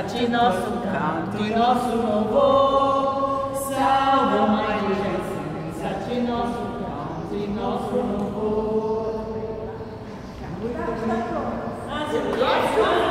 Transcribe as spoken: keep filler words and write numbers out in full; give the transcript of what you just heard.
ti nosso canto e nosso louvor. Salve, Mãe de Jesus, a ti nosso canto e nosso louvor. Ah,